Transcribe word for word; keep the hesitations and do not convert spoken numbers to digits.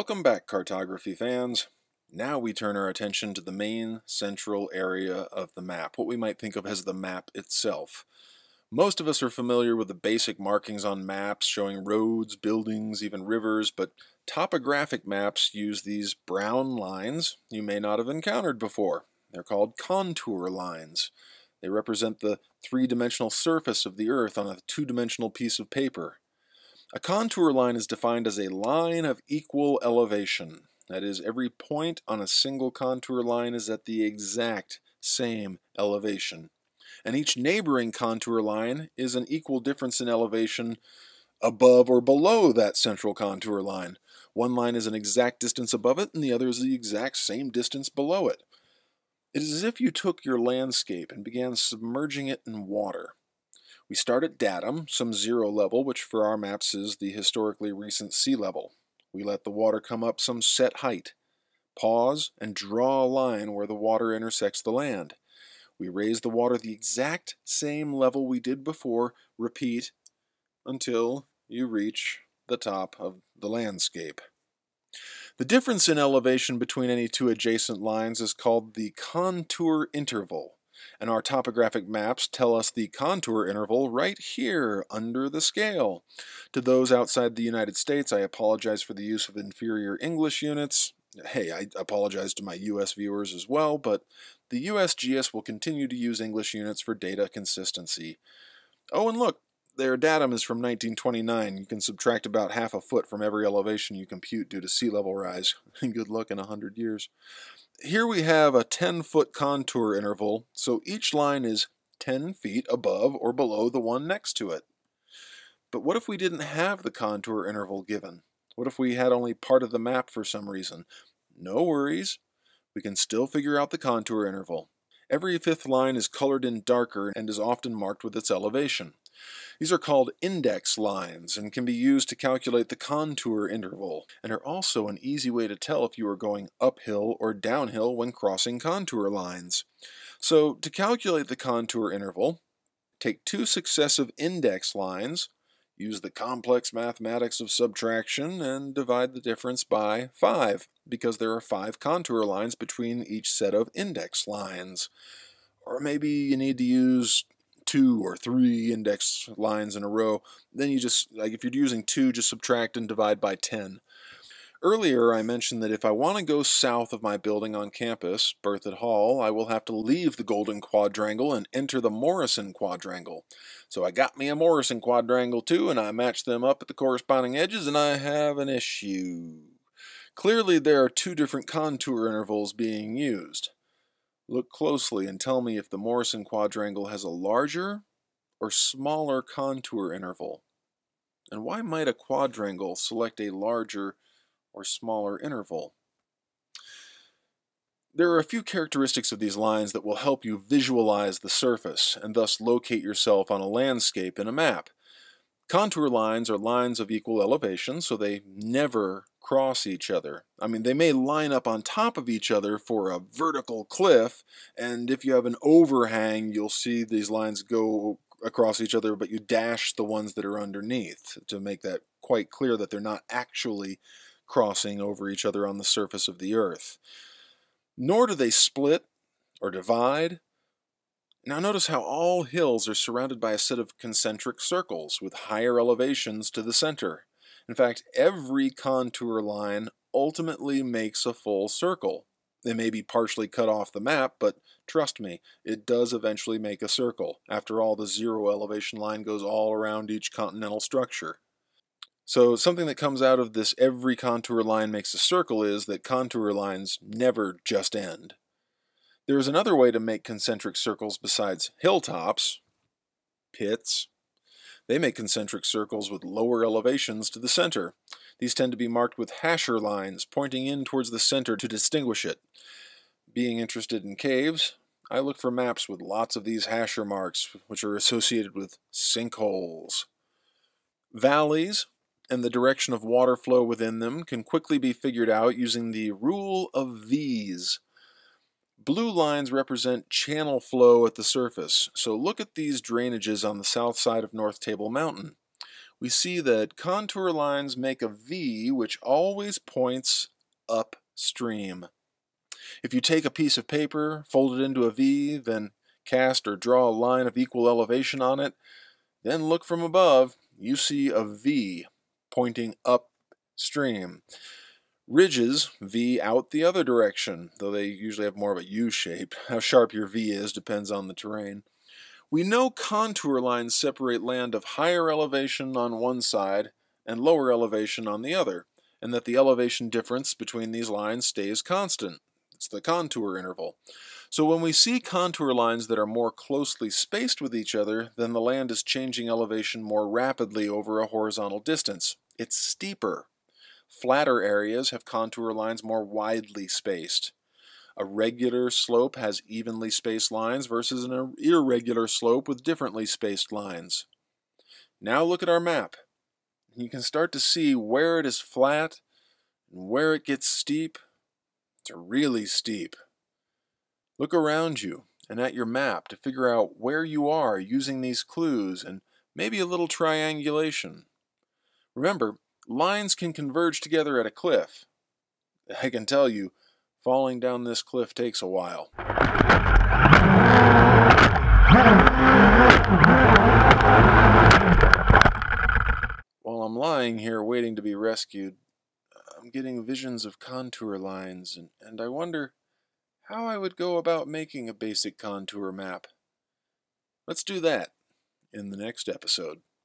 Welcome back, cartography fans. Now we turn our attention to the main central area of the map, what we might think of as the map itself. Most of us are familiar with the basic markings on maps showing roads, buildings, even rivers, but topographic maps use these brown lines you may not have encountered before. They're called contour lines. They represent the three-dimensional surface of the Earth on a two-dimensional piece of paper. A contour line is defined as a line of equal elevation. That is, every point on a single contour line is at the exact same elevation. And each neighboring contour line is an equal difference in elevation above or below that central contour line. One line is an exact distance above it, and the other is the exact same distance below it. It is as if you took your landscape and began submerging it in water. We start at datum, some zero level, which for our maps is the historically recent sea level. We let the water come up some set height. Pause and draw a line where the water intersects the land. We raise the water the exact same level we did before. Repeat until you reach the top of the landscape. The difference in elevation between any two adjacent lines is called the contour interval. And our topographic maps tell us the contour interval right here under the scale. To those outside the United States, I apologize for the use of inferior English units. Hey, I apologize to my U S viewers as well, but the U S G S will continue to use English units for data consistency. Oh, and look, their datum is from nineteen twenty-nine. You can subtract about half a foot from every elevation you compute due to sea level rise. Good luck in a hundred years. Here we have a ten-foot contour interval, so each line is ten feet above or below the one next to it. But what if we didn't have the contour interval given? What if we had only part of the map for some reason? No worries. We can still figure out the contour interval. Every fifth line is colored in darker and is often marked with its elevation. These are called index lines and can be used to calculate the contour interval, and are also an easy way to tell if you are going uphill or downhill when crossing contour lines. So, to calculate the contour interval, take two successive index lines, use the complex mathematics of subtraction, and divide the difference by five, because there are five contour lines between each set of index lines. Or maybe you need to use two or three index lines in a row. Then you just, like if you're using two, just subtract and divide by ten. Earlier I mentioned that if I want to go south of my building on campus, Berthoud Hall, I will have to leave the Golden Quadrangle and enter the Morrison Quadrangle. So I got me a Morrison Quadrangle too, and I matched them up at the corresponding edges, and I have an issue. Clearly there are two different contour intervals being used. Look closely and tell me if the Morrison Quadrangle has a larger or smaller contour interval. And why might a quadrangle select a larger or smaller interval? There are a few characteristics of these lines that will help you visualize the surface and thus locate yourself on a landscape in a map. Contour lines are lines of equal elevation, so they never cross each other. I mean, they may line up on top of each other for a vertical cliff, and if you have an overhang, you'll see these lines go across each other, but you dash the ones that are underneath to make that quite clear that they're not actually crossing over each other on the surface of the Earth. Nor do they split or divide. Now notice how all hills are surrounded by a set of concentric circles with higher elevations to the center. In fact, every contour line ultimately makes a full circle. They may be partially cut off the map, but trust me, it does eventually make a circle. After all, the zero elevation line goes all around each continental structure. So something that comes out of this every contour line makes a circle is that contour lines never just end. There is another way to make concentric circles besides hilltops, pits. They make concentric circles with lower elevations to the center. These tend to be marked with hasher lines pointing in towards the center to distinguish it. Being interested in caves, I look for maps with lots of these hasher marks, which are associated with sinkholes. Valleys and the direction of water flow within them can quickly be figured out using the rule of V's. Blue lines represent channel flow at the surface, so look at these drainages on the south side of North Table Mountain. we see that contour lines make a V which always points upstream. If you take a piece of paper, fold it into a V, then cast or draw a line of equal elevation on it, then look from above, you see a V pointing upstream. Ridges V out the other direction, though they usually have more of a U shape. How sharp your V is depends on the terrain. We know contour lines separate land of higher elevation on one side and lower elevation on the other, and that the elevation difference between these lines stays constant. It's the contour interval. So when we see contour lines that are more closely spaced with each other, then the land is changing elevation more rapidly over a horizontal distance. It's steeper. Flatter areas have contour lines more widely spaced. A regular slope has evenly spaced lines versus an irregular slope with differently spaced lines. Now look at our map. You can start to see where it is flat and where it gets steep. It's really steep. Look around you and at your map to figure out where you are using these clues and maybe a little triangulation. Remember, lines can converge together at a cliff. I can tell you, falling down this cliff takes a while. While I'm lying here waiting to be rescued, I'm getting visions of contour lines, and, and I wonder how I would go about making a basic contour map. Let's do that in the next episode.